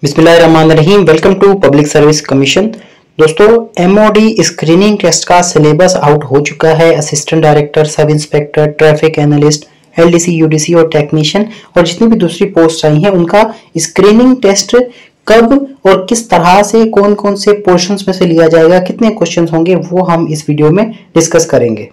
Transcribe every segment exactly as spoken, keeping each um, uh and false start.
बिस्मिल्लाहिर्रहमानिर्रहीम। Welcome to public service commission. दोस्तों, MOD screening test का सिलेबस आउट हो चुका है। Assistant director, sub inspector, traffic analyst, LDC, UDC और टेक्नीशियन और जितनी भी दूसरी पोस्ट आई हैं उनका स्क्रीनिंग टेस्ट कब और किस तरह से कौन कौन से पोर्शंस में से लिया जाएगा, कितने क्वेश्चंस होंगे, वो हम इस वीडियो में डिस्कस करेंगे।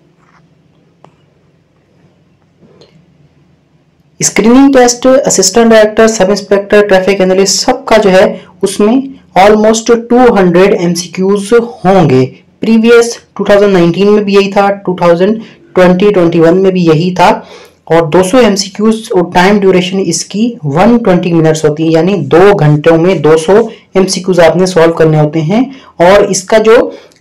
Screening test assistant director, sub inspector, traffic analyst सबका जो है उसमें ऑलमोस्ट दो सौ एमसीक्यूज होंगे। प्रीवियस दो हज़ार उन्नीस में भी यही था, दो हज़ार बीस इक्कीस में भी यही था और दो सौ एमसीक्यूज और टाइम ड्यूरेशन इसकी एक सौ बीस मिनट्स होती है, यानी दो घंटों में दो सौ एमसीक्यूज आपने सॉल्व करने होते हैं। और इसका जो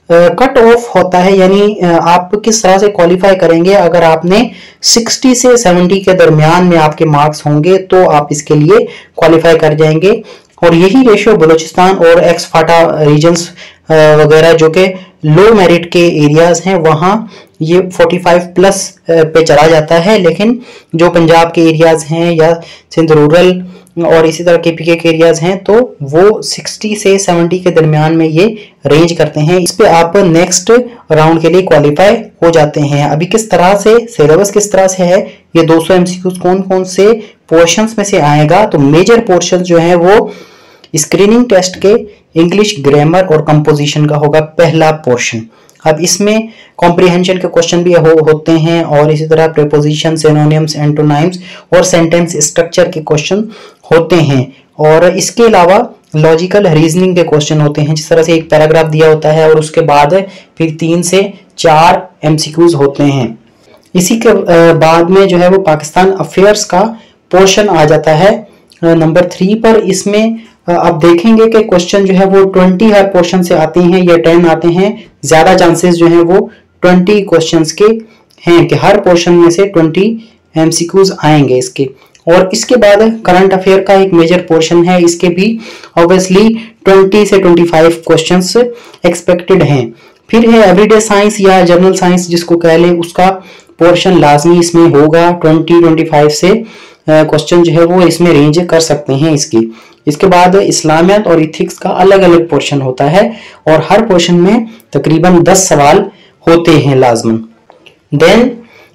कट uh, ऑफ होता है, यानी uh, आप किस तरह से क्वालिफाई करेंगे, अगर आपने साठ से सत्तर के दरमियान में आपके मार्क्स होंगे तो आप इसके लिए क्वालिफाई कर जाएंगे। और यही रेशियो बलूचिस्तान और एक्स फाटा रीजन्स वगैरह जो कि लो मेरिट के एरियाज हैं वहाँ ये पैंतालीस प्लस पे चला जाता है, लेकिन जो पंजाब के एरियाज हैं या सिंध रूरल और इसी तरह के पीके के एरियाज हैं तो वो साठ से सत्तर के दरमियान में ये रेंज करते हैं। इस पे आप नेक्स्ट राउंड के लिए क्वालिफाई हो जाते हैं। अभी किस तरह से सिलेबस किस तरह से है, ये दो सौ एमसीक्यूज कौन कौन से पोर्शंस में से आएगा, तो मेजर पोर्शंस जो है वो स्क्रीनिंग टेस्ट के इंग्लिश ग्रामर और कंपोजिशन का होगा पहला पोर्शन। अब इसमें कॉम्प्रिहेंशन के क्वेश्चन भी हो, होते हैं और इसी तरह प्रीपोजिशन, सिनोनिम्स, एंटोनिम्स और सेंटेंस स्ट्रक्चर के क्वेश्चन होते हैं। और इसके अलावा लॉजिकल रीजनिंग के क्वेश्चन होते हैं, जिस तरह से एक पैराग्राफ दिया होता है और उसके बाद फिर तीन से चार एमसीक्यूज होते हैं। इसी के बाद में जो है वो पाकिस्तान अफेयर्स का पोर्शन आ जाता है नंबर थ्री पर। इसमें आप देखेंगे कि क्वेश्चन जो है वो बीस हर पोर्शन से आते हैं या दस आते हैं। ज्यादा चांसेस जो है वो बीस क्वेश्चंस के हैं कि हर पोर्शन में से बीस एमसीक्यूज आएंगे इसके। और इसके बाद करंट अफेयर का एक मेजर पोर्शन है, इसके भी ऑब्वियसली बीस से पच्चीस क्वेश्चंस एक्सपेक्टेड हैं। फिर है एवरीडे साइंस या जनरल साइंस जिसको कह लें, उसका पोर्शन लाजमी इसमें होगा। बीस पच्चीस से क्वेश्चन जो है वो इसमें रेंज कर सकते हैं इसकी। इसके बाद इस्लामियत और इथिक्स का अलग अलग पोर्शन होता है और हर पोर्शन में तकरीबन दस सवाल होते हैं लाजमन। देन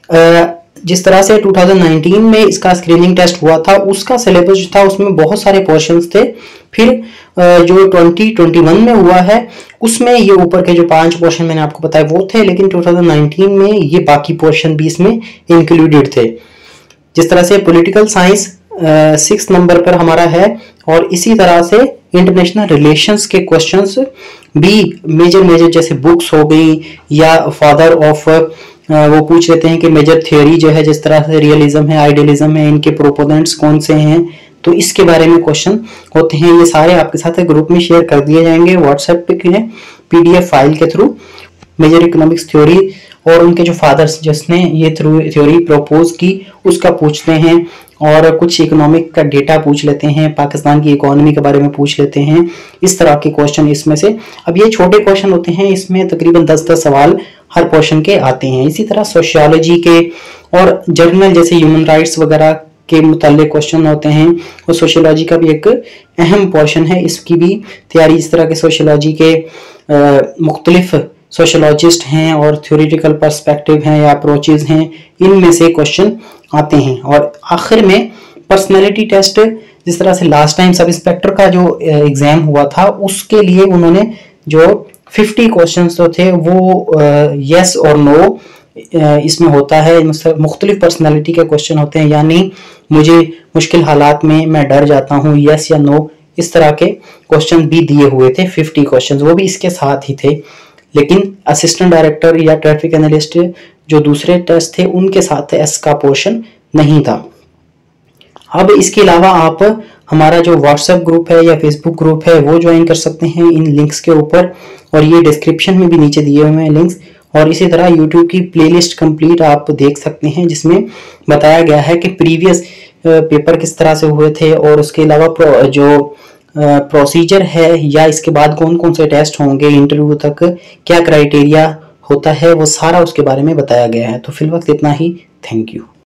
जिस तरह से दो हज़ार उन्नीस में इसका स्क्रीनिंग टेस्ट हुआ था, उसका सिलेबस जो था उसमें बहुत सारे पोर्शंस थे। फिर जो दो हज़ार इक्कीस में हुआ है उसमें ये ऊपर के जो पांच पोर्शन मैंने आपको बताया वो थे, लेकिन दो हज़ार उन्नीस में ये बाकी पोर्शन भी इसमें इंक्लूडेड थे। जिस तरह से पॉलिटिकल साइंस सिक्स नंबर पर हमारा है और इसी तरह से इंटरनेशनल रिलेशंस के क्वेश्चंस भी मेजर मेजर जैसे बुक्स हो गई या फादर ऑफ वो पूछ लेते हैं कि मेजर थ्योरी जो है, जिस तरह से रियलिज्म है, आइडियलिज्म है, इनके प्रोपोनेंट्स कौन से हैं, तो इसके बारे में क्वेश्चन होते हैं। ये सारे आपके साथ ग्रुप में शेयर कर दिए जाएंगे व्हाट्सएप पे पीडीएफ फाइल के थ्रू। मेजर इकोनॉमिक्स थ्योरी और उनके जो फादर्स जिसने ये थ्रू थ्योरी प्रपोज की उसका पूछते हैं और कुछ इकोनॉमिक का डेटा पूछ लेते हैं, पाकिस्तान की इकोनॉमी के बारे में पूछ लेते हैं। इस तरह के क्वेश्चन इसमें से, अब ये छोटे क्वेश्चन होते हैं, इसमें तकरीबन दस दस सवाल हर पोर्शन के आते हैं। इसी तरह सोशियोलॉजी के और जर्नल जैसे ह्यूमन राइट्स वगैरह के मुताल्लिक क्वेश्चन होते हैं और सोशियोलॉजी का भी एक अहम पोर्शन है, इसकी भी तैयारी। इस तरह के सोशियोलॉजी के मुख्तलिफ सोशियोलॉजिस्ट हैं और थ्योरेटिकल पर्सपेक्टिव हैं या अप्रोचेज हैं, इनमें से क्वेश्चन आते हैं। और आखिर में पर्सनैलिटी टेस्ट, जिस तरह से लास्ट टाइम सब इंस्पेक्टर का जो एग्जाम हुआ था उसके लिए उन्होंने जो पचास क्वेश्चंस तो थे वो यस और नो इसमें होता है। मुख्तलिफ पर्सनैलिटी के क्वेश्चन होते हैं, यानी मुझे मुश्किल हालात में मैं डर जाता हूँ, यस या नो, इस तरह के क्वेश्चन भी दिए हुए थे। पचास क्वेश्चन वो भी इसके साथ ही थे, लेकिन असिस्टेंट डायरेक्टर या ट्रैफिक एनालिस्ट जो दूसरे टेस्ट थे उनके साथ एस का पोर्शन नहीं था। अब इसके अलावा आप हमारा जो व्हाट्सएप ग्रुप है या फेसबुक ग्रुप है वो ज्वाइन कर सकते हैं इन लिंक्स के ऊपर, और ये डिस्क्रिप्शन में भी नीचे दिए हुए हैं लिंक्स। और इसी तरह यूट्यूब की प्लेलिस्ट कंप्लीट आप देख सकते हैं जिसमें बताया गया है कि प्रीवियस पेपर किस तरह से हुए थे और उसके अलावा जो प्रोसीजर है या इसके बाद कौन कौन से टेस्ट होंगे, इंटरव्यू तक क्या क्राइटेरिया होता है, वो सारा उसके बारे में बताया गया है। तो फिलहाल इतना ही। Thank you.